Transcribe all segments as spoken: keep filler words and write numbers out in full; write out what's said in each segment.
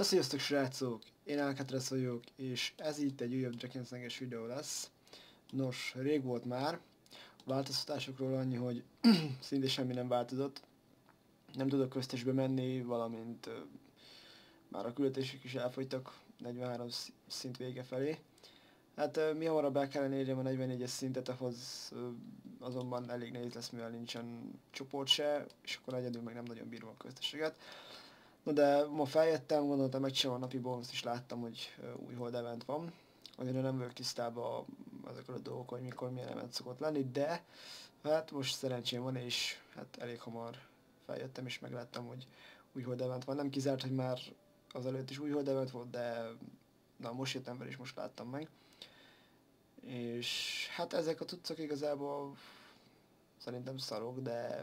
Sziasztok srácok! Én Alcatraz vagyok, és ez itt egy újabb Drakenslanges videó lesz. Nos, rég volt már. Változtatásokról annyi, hogy szinte semmi nem változott. Nem tudok köztesbe menni, valamint uh, már a küldetések is elfogytak negyvenhárom szint vége felé. Hát uh, mi hamarabb el kellene érjem a negyvennégyes szintet, ahhoz uh, azonban elég nehéz lesz, mivel nincsen csoport se, és akkor egyedül meg nem nagyon bírom a közteseket. No de ma feljöttem, gondoltam megcsinálom a napi bónuszt, és láttam, hogy uh, új hold event van. Annyira nem vagyok tisztában ezekről a dolgok, hogy mikor milyen event szokott lenni, de hát most szerencsém van, és hát elég hamar feljöttem, és megláttam, hogy új hold event van. Nem kizárt, hogy már azelőtt is új hold event volt, de na most jöttem fel, és most láttam meg. És hát ezek a cuccok igazából szerintem szarok, de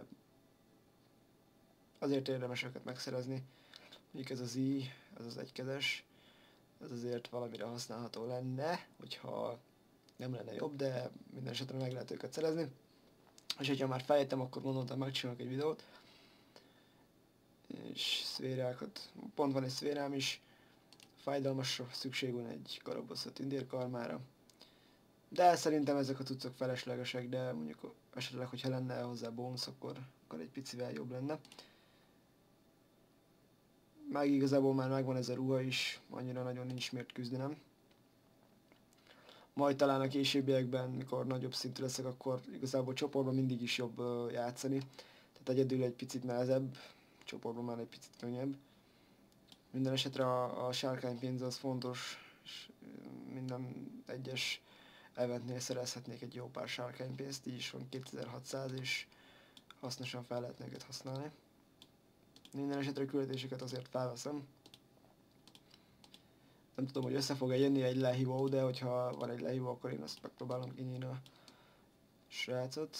azért érdemes őket megszerezni. Mondjuk ez az i, ez az egykezes, ez azért valamire használható lenne, hogyha nem lenne jobb, de minden esetre meg lehet őket szerezni. És hogyha már feljöttem, akkor gondoltam, megcsinálok egy videót. És szférákat, pont van egy szférám is, fájdalmasra szükség van egy karabosz a tündérkarmára. De szerintem ezek a cuccok feleslegesek, de mondjuk esetleg, hogyha lenne hozzá bónusz, akkor, akkor egy picivel jobb lenne. Meg igazából már megvan ez a ruha is, annyira nagyon nincs miért küzdenem. Majd talán a későbbiekben, mikor nagyobb szintű leszek, akkor igazából csoportban mindig is jobb uh, játszani. Tehát egyedül egy picit nehezebb, csoportban már egy picit könnyebb. Minden esetre a, a sárkánypénz az fontos, és minden egyes eventnél szerezhetnék egy jó pár sárkánypénzt, így is van kétezer-hatszáz, és hasznosan fel lehetne őket használni. Minden esetre a küldetéseket azért felveszem. Nem tudom, hogy össze fog-e jönni egy lehívó, de hogyha van egy lehívó, akkor én azt megpróbálom kinyírni a srácot.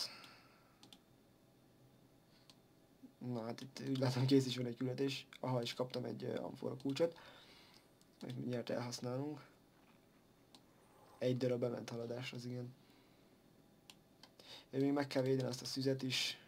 Na hát itt úgy látom, kész is van egy küldetés. Aha, és kaptam egy uh, amfora kulcsot. Amit mindjárt elhasználunk. Egy darab bement haladás, az igen. Én még meg kell védeni azt a szüzet is.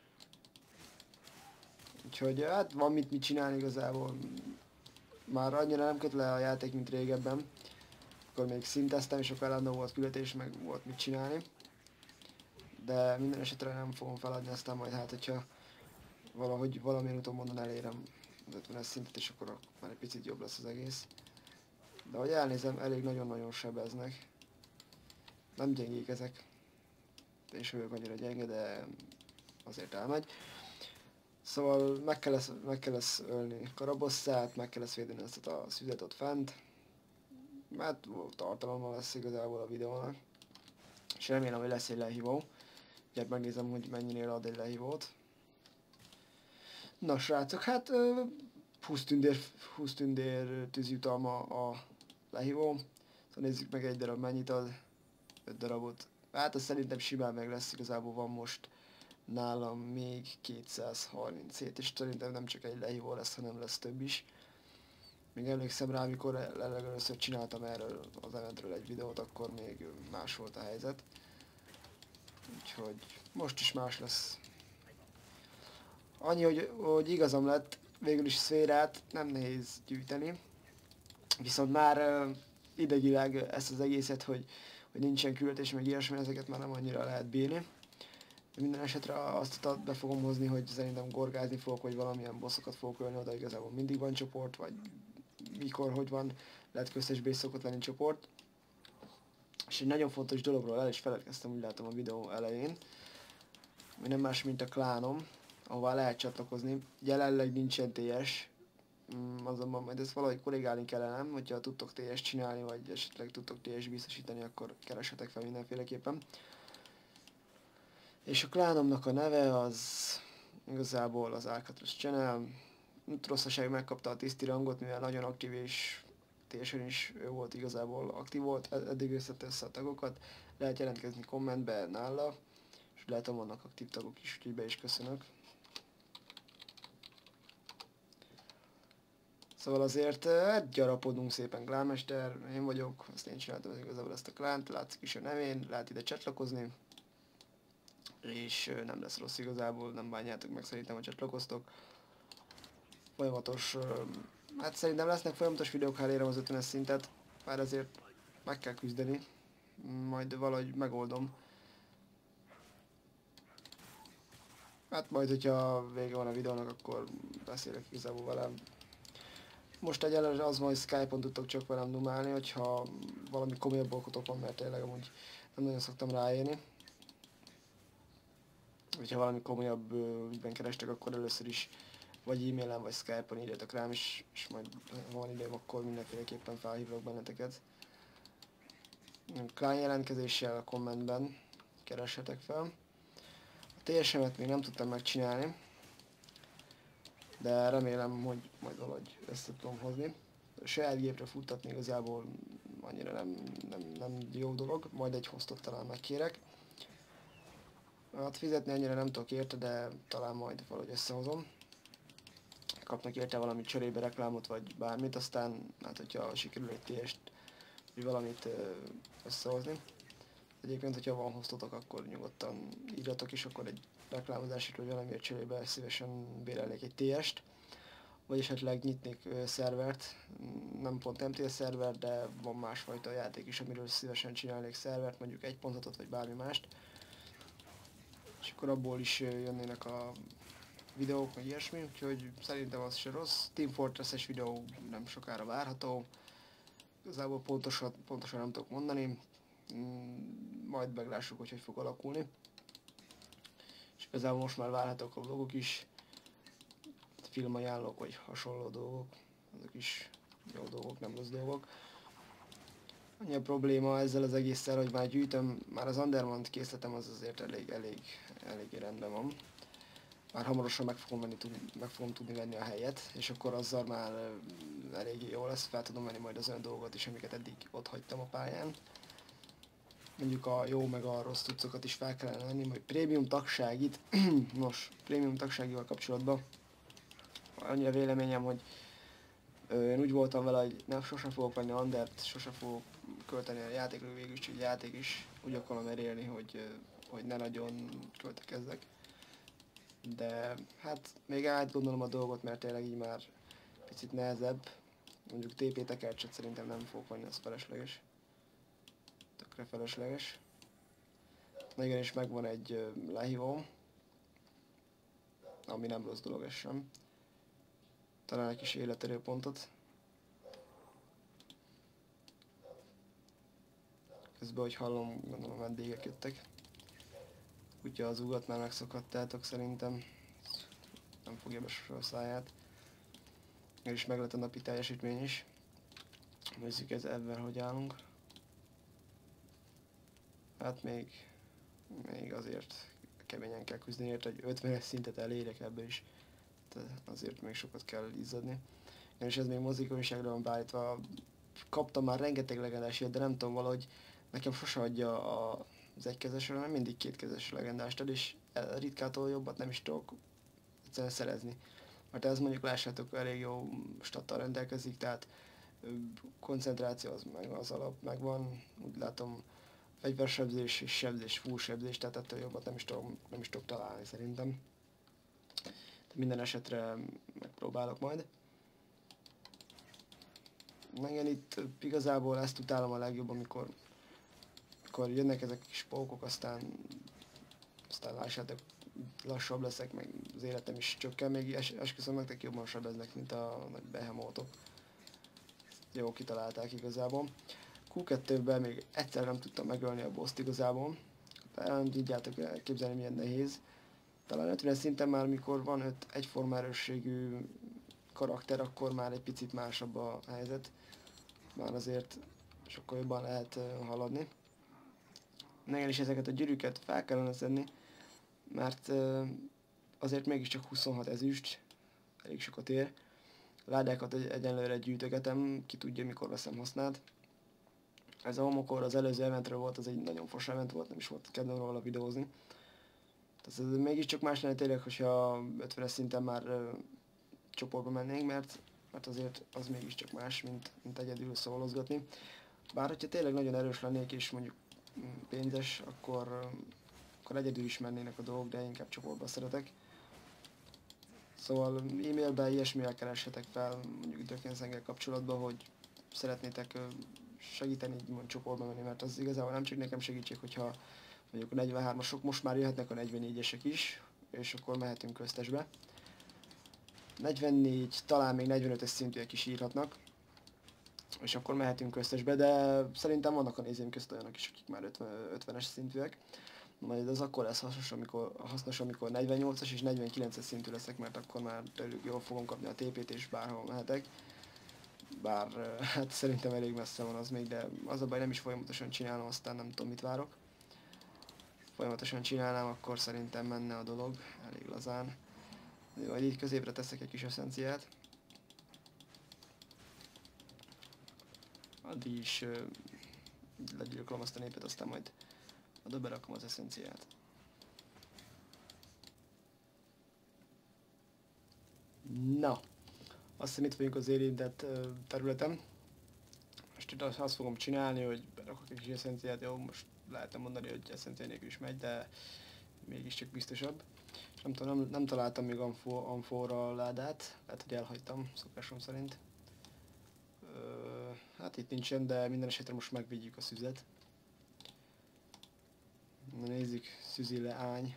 Úgyhogy hát van mit, mit csinálni igazából. Már annyira nem köt le a játék, mint régebben. Akkor még szinteztem, és akkor állandó volt küldetés, meg volt mit csinálni. De minden esetre nem fogom feladni, aztán majd hát, hogyha valahogy valamilyen úton módon elérem az ötvenes szintet, és akkor már egy picit jobb lesz az egész. De ahogy elnézem, elég nagyon-nagyon sebeznek. Nem gyengék ezek. Én sem vagyok annyira gyenge, de azért elmegy. Szóval meg kell lesz, meg kell lesz ölni karabosszát, meg kell lesz védeni ezt a szüzet ott fent. Mert tartalommal lesz igazából a videónak. És remélem, hogy lesz egy lehívó. Gyert megnézem, hogy mennyinél ad egy lehívót. Na srácok, hát húsz tündér, húsz tündér tűzjutalma a lehívó. Szóval nézzük meg egy darab mennyit ad. öt darabot. Hát az szerintem simán meg lesz, igazából van most nálam még kétszázharminchét, és szerintem nem csak egy lehívó lesz, hanem lesz több is. Még emlékszem rá, amikor először csináltam erről az eventről egy videót, akkor még más volt a helyzet. Úgyhogy most is más lesz. Annyi, hogy, hogy igazam lett, végül is szférát nem nehéz gyűjteni. Viszont már uh, idegileg ezt az egészet, hogy, hogy nincsen küldetés, meg ilyesmi, ezeket már nem annyira lehet bírni. Minden esetre azt be fogom hozni, hogy szerintem gorgázni fogok, vagy valamilyen bosszokat fogok ölni, oda igazából mindig van csoport, vagy mikor, hogy van, lehet köztesbe is szokott lenni csoport. És egy nagyon fontos dologról el is feledkeztem, úgy látom a videó elején, ami nem más, mint a klánom, ahová lehet csatlakozni. Jelenleg nincsen té es, azonban majd ezt valahogy korrigálni kellene, hogyha tudtok té es csinálni, vagy esetleg tudtok té es biztosítani, akkor keresetek fel mindenféleképpen. És a klánomnak a neve az igazából az Alcatraz Channel. Rosszaság megkapta a tiszti rangot, mivel nagyon aktív és té esen is ő volt igazából aktív volt, eddig összette össze a tagokat. Lehet jelentkezni kommentbe nála, és látom vannak aktív tagok is, úgyhogy be is köszönök. Szóval azért hát gyarapodunk szépen, klánmester, én vagyok, azt én csináltam az igazából ezt a klánt, látszik is a nevén, lehet ide csatlakozni. És nem lesz rossz igazából, nem bánjátok meg, szerintem, ha csatlakoztok. Folyamatos Hát szerintem lesznek folyamatos videók, ha elérem az ötvenes szintet, már ezért meg kell küzdeni, majd valahogy megoldom. Hát majd, hogyha vége van a videónak, akkor beszélek igazából velem. Most egyelőre az van, hogy Skype-on tudtok csak velem dumálni, hogyha valami komolyabb okot van, mert tényleg amúgy nem nagyon szoktam ráérni. Hogyha valami komolyabb ügyben kerestek, akkor először is vagy e-mailen, vagy Skype-on írjatok rám, és, és majd ha van időm, akkor mindenféleképpen felhívlak benneteket. Client jelentkezéssel a kommentben keressetek fel. A té es em-et még nem tudtam megcsinálni, de remélem, hogy majd valahogy össze tudom hozni. A saját gépre futtatni igazából annyira nem, nem, nem jó dolog, majd egy hostot talán megkérek. Hát fizetni annyira nem tudok érte, de talán majd valahogy összehozom. Kapnak érte valamit cserébe, reklámot vagy bármit, aztán hát hogyha sikerül egy té est vagy valamit összehozni. Egyébként, hogyha van hostotok, akkor nyugodtan írjatok is, akkor egy reklámozásért vagy valamiért cserébe szívesen bérelnék egy té est. Vagy esetleg nyitnék ö, szervert, nem pont em té es szerver, de van másfajta játék is, amiről szívesen csinálnék szervert, mondjuk egy pont hatot vagy bármi mást. És akkor abból is jönnének a videók, vagy ilyesmi, úgyhogy szerintem az se rossz. Team Fortress-es videó nem sokára várható. Igazából pontosan, pontosan nem tudok mondani, majd meglássuk, hogy hogy fog alakulni. És igazából most már várhatók a vlogok is, filmajánlók vagy hasonló dolgok, azok is jó dolgok, nem rossz dolgok. Annyi a probléma ezzel az egésszel, hogy már gyűjtöm, már az Undermont készletem az azért elég, elég, elég rendben van. Már hamarosan meg fogom, venni, meg fogom tudni venni a helyet, és akkor azzal már elég jó lesz, fel tudom venni majd az olyan dolgokat is, amiket eddig ott hagytam a pályán. Mondjuk a jó meg a rossz cuccokat is fel kellene venni, majd prémium tagságit. Nos, prémium tagságival kapcsolatban annyi a véleményem, hogy ö, én úgy voltam vele, hogy nem, sosem fogok venni Undert, sosem fogok költeni a játékra, végül is egy játék is úgy akarom elérni, hogy, hogy ne nagyon költekezzek. De hát még átgondolom a dolgot, mert tényleg így már picit nehezebb. Mondjuk té pé tekercset szerintem nem fogok venni, az felesleges. Tökre felesleges. Na igen, és megvan egy uh, lehívó, ami nem rossz dolog ez sem. Talán egy kis életerőpontot. Közben, hogy hallom, gondolom vendégek jöttek. Kutya az ugat már megszokhattátok szerintem. Nem fogja be sose a száját. És meg lett a napi teljesítmény is. Nézzük ez ebben, hogy állunk. Hát még, még azért keményen kell küzdeni, érte, hogy ötvenes szintet elérek ebből is. Tehát azért még sokat kell izzadni. És ez még mozgékonyságra van beállítva. Kaptam már rengeteg legendás ilyet, de nem tudom, valahogy nekem sose adja a, az egykezesre, nem mindig kétkezes legendást ad, és ritkától jobbat nem is tudok egyszerűen szerezni. Mert ez mondjuk lássátok elég jó stattal rendelkezik, tehát koncentráció az meg az alap megvan, úgy látom fegyversebzés és sebzés, full sebzés, tehát ettől jobbat nem is tudok, nem is tudok találni szerintem. De minden esetre megpróbálok majd. Igen, itt igazából ezt utálom a legjobb, amikor, amikor jönnek ezek a kis pókok, aztán, aztán lássátok, lassabb leszek, meg az életem is csökken, még es esküszöm nektek jobban sebeznek, mint a nagy behemótok. Jó kitalálták igazából. kú kettőben még egyszer nem tudtam megölni a boss-t igazából. Nem tudjátok elképzelni, milyen nehéz. Talán ötvenes szinten már, mikor van öt egyforma erősségű karakter, akkor már egy picit másabb a helyzet. Már azért sokkal jobban lehet uh, haladni. Nekem is ezeket a gyűrűket fel kellene szedni, mert uh, azért mégiscsak huszonhat ezüst, elég sokat ér. Ládákat egy egyenlőre gyűjtögetem, ki tudja mikor veszem használt. Ez a homokor az előző eventről volt, az egy nagyon fos event volt, nem is volt kedvem róla videózni. Tehát ez mégiscsak más lenne tényleg, hogyha ötvenes szinten már uh, csoportba mennénk, mert, mert azért az mégiscsak más, mint, mint egyedül szólozgatni. Bár hogyha tényleg nagyon erős lennék és mondjuk pénzes, akkor, akkor egyedül is mennének a dolgok, de inkább csoportba szeretek. Szóval e-mailben ilyesmivel keressetek fel, mondjuk Dökensengel kapcsolatban, hogy szeretnétek ö, segíteni így mond csoportba menni, mert az igazából nem csak nekem segítség, hogyha mondjuk a negyvenhármasok most már jöhetnek a negyvennégyesek is, és akkor mehetünk köztesbe. negyvennégy, talán még negyvenötös szintűek is írhatnak, és akkor mehetünk köztesbe, de szerintem vannak a nézőim közt olyanok is, akik már ötvenes szintűek. Majd az akkor lesz hasznos, amikor, hasznos, amikor negyvennyolcas és negyvenkilences szintű leszek, mert akkor már tőlük jól fogom kapni a té pét és bárhol mehetek. Bár hát szerintem elég messze van az még, de az a baj, nem is folyamatosan csinálom, aztán nem tudom mit várok. Folyamatosan csinálnám, akkor szerintem menne a dolog, elég lazán. Majd így középre teszek egy kis eszenciát. Addig is uh, legyilkolom azt a népet, aztán majd oda berakom az eszenciát. Na, azt hiszem itt vagyunk az érintett uh, területem. Most itt azt fogom csinálni, hogy berakok egy kis eszenciát, jó, most lehetne mondani, hogy eszencia nélkül is megy, de mégiscsak biztosabb. És nem tudom, nem, nem találtam még amfora ládát, lehet, hogy elhagytam, szokásom szerint. Ö, hát itt nincsen, de minden esetre most megvigyük a szüzet. Na nézzük, szüzi leány.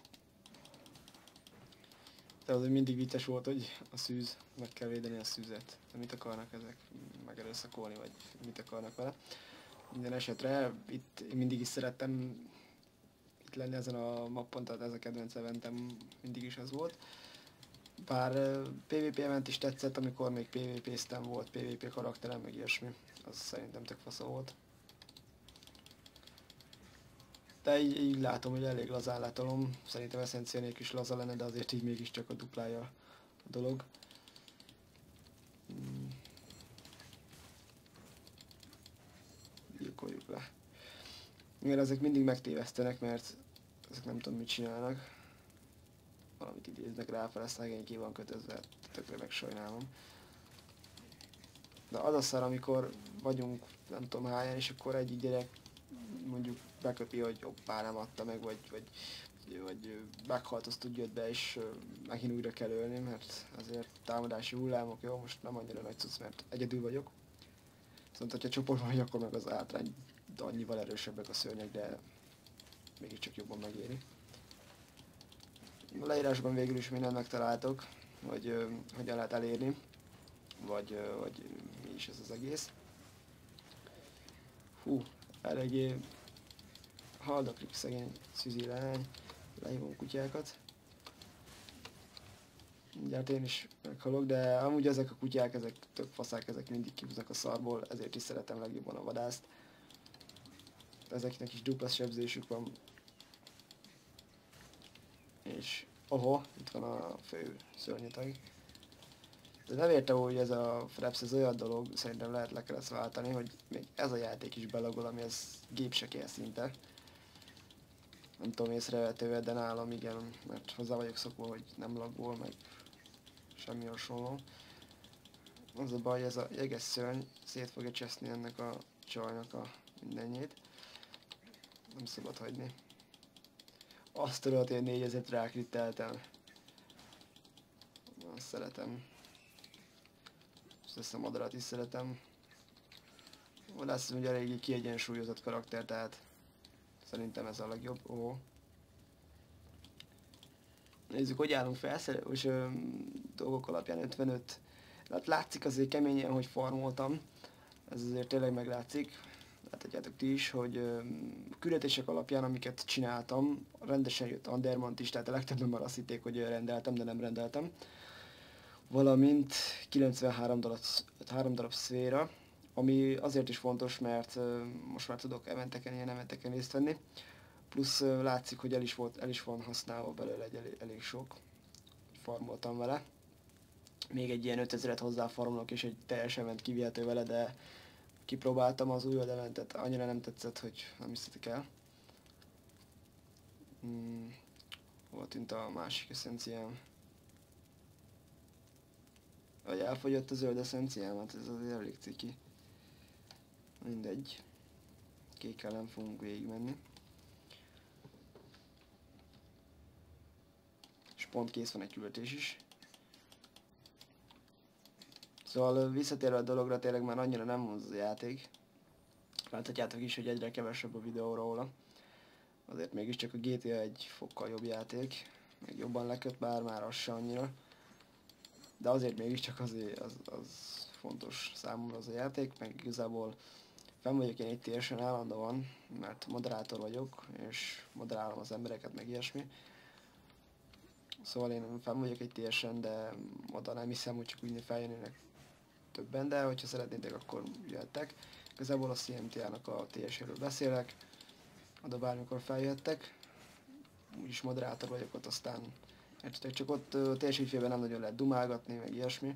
Tehát az mindig vicces volt, hogy a szűz, meg kell védeni a szűzet. De mit akarnak ezek? Megerőszakolni, vagy mit akarnak vele? Minden esetre itt én mindig is szerettem itt lenni ezen a mappon, tehát ez a kedvenc eventem mindig is az volt. Bár pé vé pé event is tetszett, amikor még pé vé pé-ztem, volt pé vé pé karakterem, meg ilyesmi. Az szerintem tök fasza volt. De így, így látom, hogy elég lazán letolom. Szerintem eszencia nélkül is laza lenne, de azért így mégiscsak a duplája a dolog. Hmm. Gyilkoljuk le. Igen, ezek mindig megtévesztenek, mert ezek nem tudom mit csinálnak. Valamit idéznek rá, fel szegény ki van kötözve, tökre meg sajnálom. De az a szar, amikor vagyunk nem tudom hányan, és akkor egyik gyerek mondjuk beköpi, hogy jobbá nem adta meg, vagy, vagy, vagy meghalt, azt úgy jött be, és megint újra kell ölni, mert azért támadási hullámok, jó, most nem annyira nagy cucc, mert egyedül vagyok. Szóval, hogyha csoportban vagy, akkor meg az átrány annyival erősebbek a szörnyek, de mégiscsak jobban megéri. A leírásban végül is mindent megtaláltok, hogy uh, hogyan lehet elérni, vagy, uh, vagy mi is ez az egész. Hú, eléggé haldoklik szegény szűzi leány, lehívom kutyákat. Mindjárt én is meghalok, de amúgy ezek a kutyák, ezek tök faszák, ezek mindig kihúznak a szarból, ezért is szeretem legjobban a vadászt. Ezeknek is dupla sebzésük van. És oho, itt van a fő szörnyeteg. De nem értem, hogy ez a Fraps, ez olyan dolog, szerintem lehet le kell ezt váltani, hogy még ez a játék is belagol, ami ez gép se kell szinte. Nem tudom észrevehető, de nálam igen, mert hozzá vagyok szokva, hogy nem laggol, meg semmi hasonló. Az a baj, ez a jeges szörny szét fogja cseszni ennek a csajnak a mindennyét. Nem szabad hagyni. Azt tudod, hogy négyezret rákritteltem. Azt szeretem. És ezt a madarat is szeretem. Lesz ugye eléggé kiegyensúlyozott karakter, tehát szerintem ez a legjobb. Ó. Nézzük, hogy állunk felszerelős dolgok alapján ötvenöt. Hát látszik azért keményen, hogy farmoltam. Ez azért tényleg meglátszik. Láthatjátok ti is, hogy ö, küldetések alapján, amiket csináltam, rendesen jött Undermont is, tehát a legtöbben már azt hitték, hogy rendeltem, de nem rendeltem. Valamint kilencvenhárom darab, három darab szféra, ami azért is fontos, mert ö, most már tudok eventeken, ilyen eventeken részt venni. Plusz ö, látszik, hogy el is, volt, el is van használva belőle egy elég, elég sok. Farmoltam vele. Még egy ilyen ötezret hozzáfarmolok, és egy teljes event kivihető vele, de kipróbáltam az új eventet, annyira nem tetszett, hogy nem hisztetek el. Hmm. Hol tűnt a másik eszenciám? Vagy elfogyott a zöld eszenciám, hát ez azért elég ciki. Mindegy. Kék ellen fogunk végigmenni. És pont kész van egy küldetés is. Szóval visszatérve a dologra, tényleg már annyira nem vonz a játék. Láthatjátok is, hogy egyre kevesebb a videó róla. Azért mégiscsak a gé té á egy fokkal jobb játék. Meg jobban leköt, bár már az se annyira. De azért mégiscsak azért az, az fontos számomra az a játék, meg igazából fenn vagyok én itt teljesen állandóan, mert moderátor vagyok, és moderálom az embereket, meg ilyesmi. Szóval én fenn vagyok egy teljesen, de oda nem hiszem, hogy csak úgy feljönnének többen, de hogyha szeretnétek, akkor jöhettek. Igazából a cé em té á-nak a té es-éről beszélek, oda bármikor feljöttek. Úgyis moderátor vagyok ott, aztán értitek, csak ott uh, té es ügyfélben nem nagyon lehet dumálgatni, meg ilyesmi.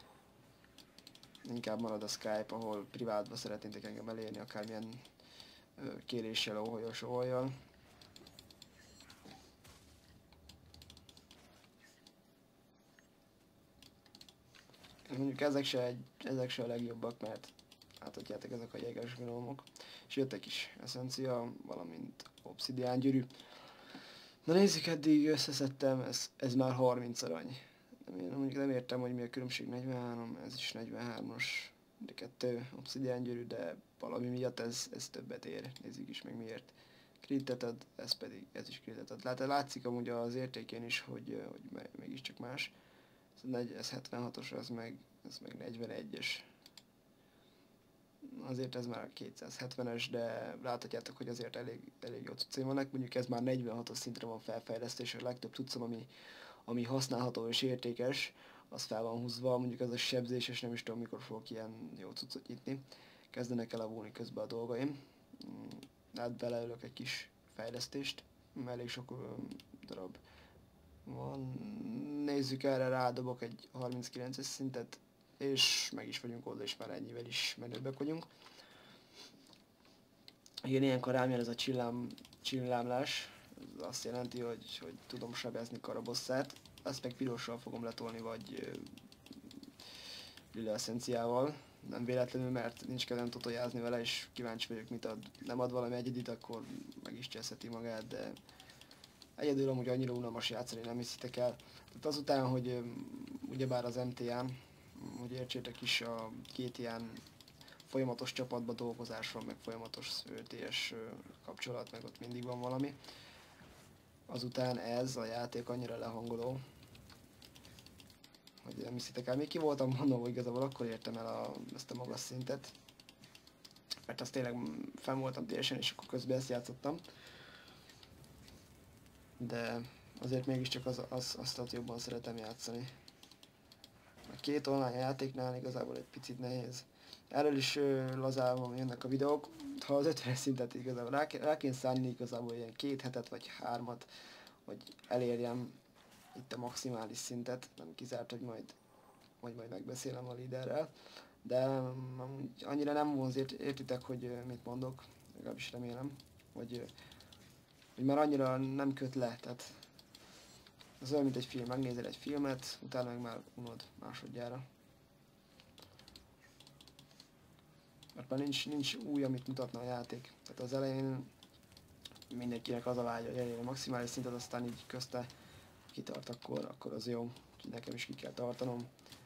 Inkább marad a Skype, ahol privátban szeretnétek engem elérni, akármilyen uh, kéréssel, óholyol, sóholyol. Mondjuk ezek se, egy, ezek se a legjobbak, mert láthatjátok, ezek a jeges gnomok. És jöttek is essencia, valamint obszidián gyűrű. Na nézzük, eddig összeszedtem, ez, ez már harminc arany. Én mondjuk nem értem, hogy mi a különbség, negyvenhárom, ez is negyvenhármas, de kettő obszidián gyűrű, de valami miatt ez, ez többet ér. Nézzük is meg miért. Kritet ad, ez pedig, ez is kritet ad. Lát, látszik amúgy az értékén is, hogy, hogy mégiscsak más. Ez hetvenhatos, az meg, ez meg negyvenegyes. Azért ez már kétszázhetvenes, de láthatjátok, hogy azért elég, elég jó cuccai vannak. Mondjuk ez már negyvenhatos szintre van felfejlesztés, a legtöbb cuccom, ami, ami használható és értékes, az fel van húzva. Mondjuk ez a sebzéses, nem is tudom, mikor fogok ilyen jó cuccot nyitni. Kezdenek elavulni közben a dolgaim. Hát beleülök egy kis fejlesztést, elég sok darab van. Nézzük, erre rádobok egy harminckilences szintet, és meg is vagyunk oda, és már ennyivel is menőbbek vagyunk. Igen, ilyenkor rám jön ez a csillám, csillámlás, ez azt jelenti, hogy, hogy tudom sebezni karabosszát, ezt meg pirossal fogom letolni, vagy lila eszenciával. Nem véletlenül, mert nincs kedvem totojázni vele, és kíváncsi vagyok, mit ad. Nem ad valami egyedit, akkor meg is cseszheti magát, de egyedül amúgy annyira unalmas játszani, nem hiszitek el. Tehát azután, hogy ugyebár az em té á-n, hogy értsétek is, a gé té á-n folyamatos csapatba dolgozás van, meg folyamatos té es kapcsolat, meg ott mindig van valami. Azután ez a játék annyira lehangoló, hogy nem hiszitek el. Még ki voltam mondom, hogy igazából akkor értem el a, ezt a magas szintet. Mert azt tényleg fenn voltam té esen, és akkor közben ezt játszottam. De azért mégiscsak az, az, azt, azt jobban szeretem játszani. A két online játéknál igazából egy picit nehéz. Erről is uh, lazában jönnek a videók. Ha az ötvenes szintet igazából rá, rá kéne szánni igazából ilyen két hetet vagy hármat, hogy elérjem itt a maximális szintet. Nem kizárt, hogy majd, majd, majd megbeszélem a líderrel. De um, annyira nem vonz, ért, értitek, hogy uh, mit mondok. Legalábbis remélem, hogy, uh, hogy már annyira nem köt le. Tehát az olyan, mint egy film. Megnézel egy filmet, utána meg már unod másodjára. Mert már nincs, nincs új, amit mutatna a játék. Tehát az elején mindenkinek az a vágya, hogy elérje a maximális szintet, aztán így közte kitart, akkor, akkor az jó. Úgyhogy nekem is ki kell tartanom.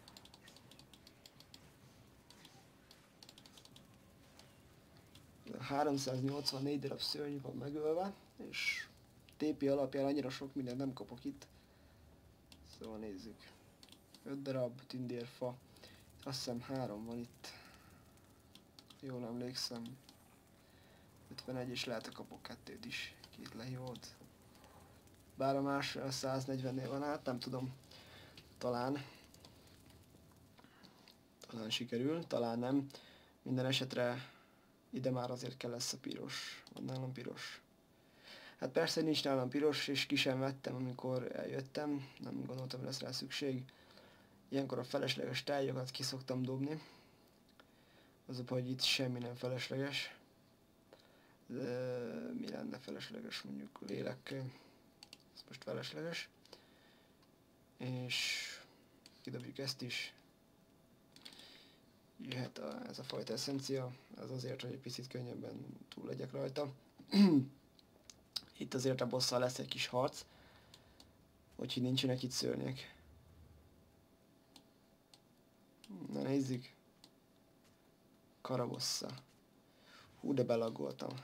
háromszáznyolcvannégy darab szörny van megölve, és té pé alapján annyira sok mindent nem kapok itt. Szóval nézzük. öt darab tündérfa. Azt hiszem három van itt. Jól emlékszem. ötvenegy, és lehet, hogy kapok kettőt is. Két lehívót. Bár a más száznegyvennél van, hát nem tudom. Talán. Talán sikerül, talán nem. Minden esetre ide már azért kell lesz a piros. Van nálam piros. Hát persze nincs nálam piros, és ki sem vettem, amikor eljöttem. Nem gondoltam, hogy lesz rá szükség. Ilyenkor a felesleges tárgyakat ki szoktam dobni. Az a baj, hogy itt semmi nem felesleges. De mi lenne felesleges, mondjuk lélek. Ez most felesleges. És kidobjuk ezt is. Jöhet a, ez a fajta eszencia. Ez azért, hogy egy picit könnyebben túl legyek rajta. Itt azért a bosszal lesz egy kis harc. Úgyhogy nincsenek itt szörnyek. Na, Na nézzük. Karabossa. Hú, de belagoltam.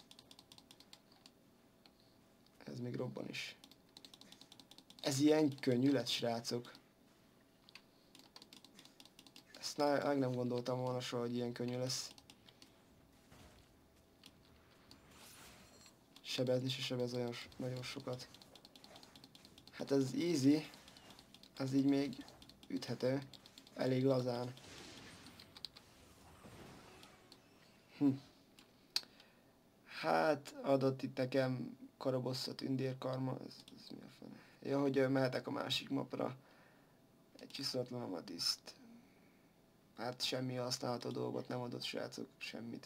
Ez még robban is. Ez ilyen könnyű lett, srácok. Ezt meg nem gondoltam volna soha, hogy ilyen könnyű lesz. Sebezni se sebez olyan nagyon sokat. Hát ez easy. Ez így még üthető. Elég lazán. Hm. Hát adott itt nekem Karabossa tündérkarma. Ez, ez mi a fene? Ja, hogy mehetek a másik mapra. Egy csiszolatlan amatiszt. Hát semmi használható dolgot nem adott, srácok. Semmit.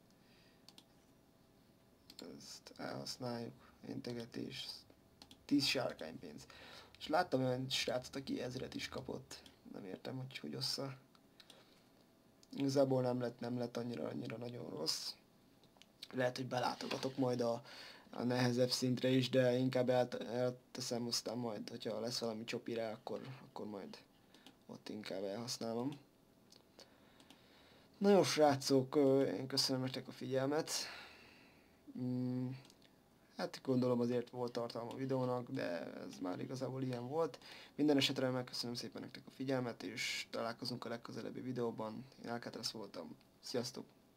Ezt elhasználjuk. Integetés. tíz sárkánypénz. És láttam olyan srácot, aki ezret is kapott. Nem értem, hogy hogy ossza. Igazából nem lett, nem lett annyira, annyira nagyon rossz. Lehet, hogy belátogatok majd a, a nehezebb szintre is, de inkább el, elteszem, aztán majd, hogyha lesz valami csopire, akkor, akkor majd ott inkább elhasználom. Na jó, srácok, én köszönöm nektek a figyelmet. Mm, hát gondolom azért volt tartalma a videónak, de ez már igazából ilyen volt. Minden esetre megköszönöm szépen nektek a figyelmet, és találkozunk a legközelebbi videóban. Én Alcatraz voltam. Sziasztok!